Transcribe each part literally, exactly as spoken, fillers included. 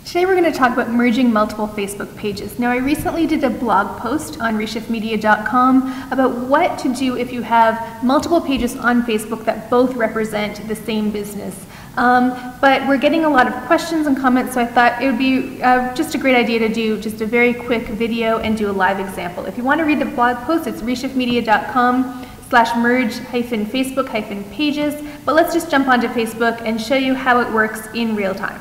Today we're going to talk about merging multiple Facebook pages. Now I recently did a blog post on reshift media dot com about what to do if you have multiple pages on Facebook that both represent the same business. Um, but we're getting a lot of questions and comments, so I thought it would be uh, just a great idea to do just a very quick video and do a live example. If you want to read the blog post, it's reshift media dot com slash merge hyphen Facebook hyphen pages, but let's just jump onto Facebook and show you how it works in real time.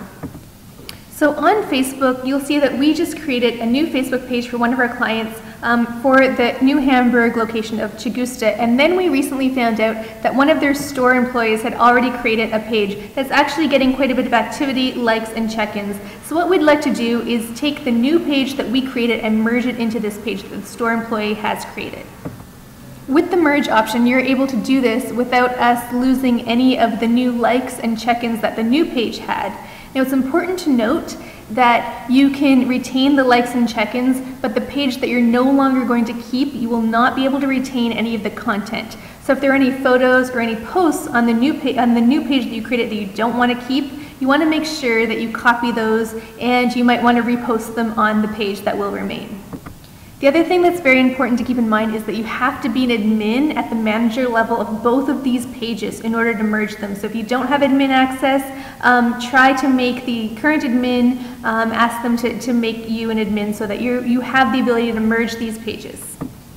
So on Facebook, you'll see that we just created a new Facebook page for one of our clients um, for the New Hamburg location of Chigusta, and then we recently found out that one of their store employees had already created a page that's actually getting quite a bit of activity, likes, and check-ins. So what we'd like to do is take the new page that we created and merge it into this page that the store employee has created. With the merge option, you're able to do this without us losing any of the new likes and check-ins that the new page had. Now it's important to note that you can retain the likes and check-ins, but the page that you're no longer going to keep, you will not be able to retain any of the content. So if there are any photos or any posts on the new page, on the new page that you created that you don't want to keep, you want to make sure that you copy those, and you might want to repost them on the page that will remain. The other thing that's very important to keep in mind is that you have to be an admin at the manager level of both of these pages in order to merge them. So if you don't have admin access, um, try to make the current admin, um, ask them to, to make you an admin so that you you have the ability to merge these pages.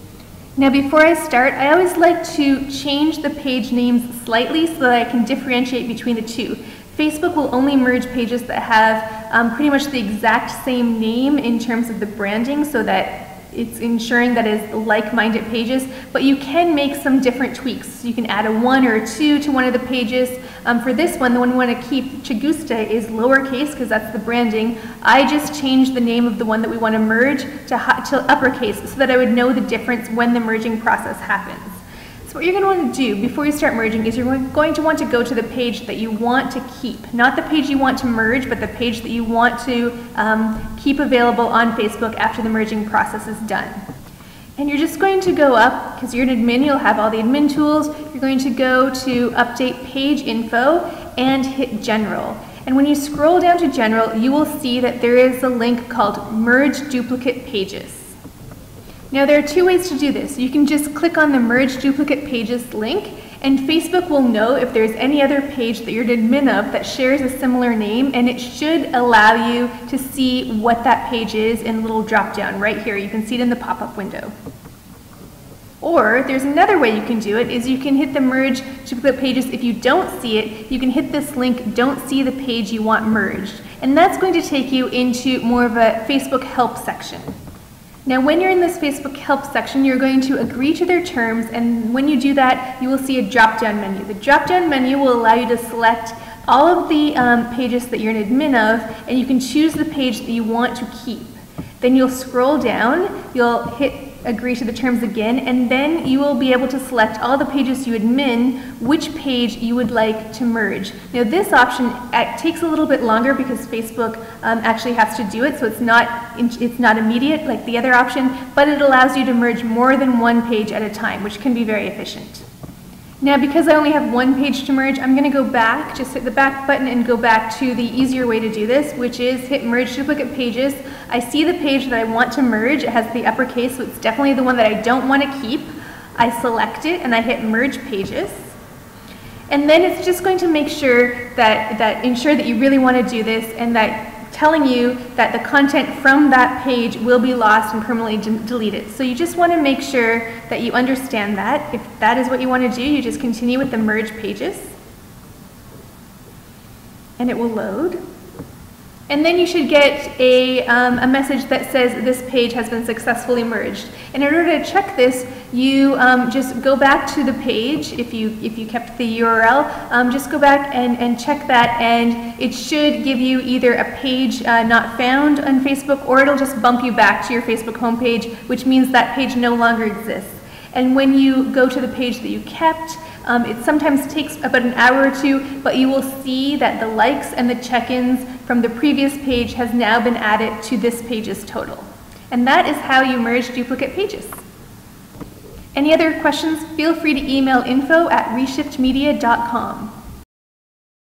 Now before I start, I always like to change the page names slightly so that I can differentiate between the two. Facebook will only merge pages that have um, pretty much the exact same name in terms of the branding, so that it's ensuring that it's like-minded pages, but you can make some different tweaks. You can add a one or a two to one of the pages. Um, for this one, the one we want to keep, Chigusta, is lowercase because that's the branding. I just changed the name of the one that we want to merge to, to uppercase so that I would know the difference when the merging process happens. So what you're going to want to do before you start merging is you're going to want to go to the page that you want to keep. Not the page you want to merge, but the page that you want to um, keep available on Facebook after the merging process is done. And you're just going to go up, because you're an admin, you'll have all the admin tools. You're going to go to Update Page Info and hit General. And when you scroll down to General, you will see that there is a link called Merge Duplicate Pages. Now there are two ways to do this. You can just click on the Merge Duplicate Pages link, and Facebook will know if there's any other page that you're an admin of that shares a similar name, and it should allow you to see what that page is in a little drop down right here. You can see it in the pop-up window. Or there's another way you can do it, is you can hit the Merge Duplicate Pages. If you don't see it, you can hit this link, Don't See the Page You Want Merged, and that's going to take you into more of a Facebook help section. Now when you're in this Facebook help section, you're going to agree to their terms, and when you do that, you will see a drop-down menu. The drop-down menu will allow you to select all of the um, pages that you're an admin of, and you can choose the page that you want to keep. Then you'll scroll down, you'll hit agree to the terms again, and then you will be able to select all the pages you admin, which page you would like to merge. Now this option uh, takes a little bit longer because Facebook um, actually has to do it, so it's not, it's not immediate like the other option, but it allows you to merge more than one page at a time, which can be very efficient. Now because I only have one page to merge, I'm going to go back, just hit the back button and go back to the easier way to do this, which is hit Merge Duplicate Pages. I see the page that I want to merge. It has the uppercase, so it's definitely the one that I don't want to keep. I select it and I hit Merge Pages. And then it's just going to make sure that, that ensure that you really want to do this, and that telling you that the content from that page will be lost and permanently de deleted. So you just want to make sure that you understand that. If that is what you want to do, you just continue with the Merge Pages, and it will load. And then you should get a, um, a message that says this page has been successfully merged. And in order to check this, you um, just go back to the page. If you, if you kept the U R L, um, just go back and, and check that, and it should give you either a page uh, not found on Facebook, or it'll just bump you back to your Facebook homepage, which means that page no longer exists. And when you go to the page that you kept, Um, it sometimes takes about an hour or two, but you will see that the likes and the check-ins from the previous page has now been added to this page's total. And that is how you merge duplicate pages. Any other questions? Feel free to email info at reshift media dot com.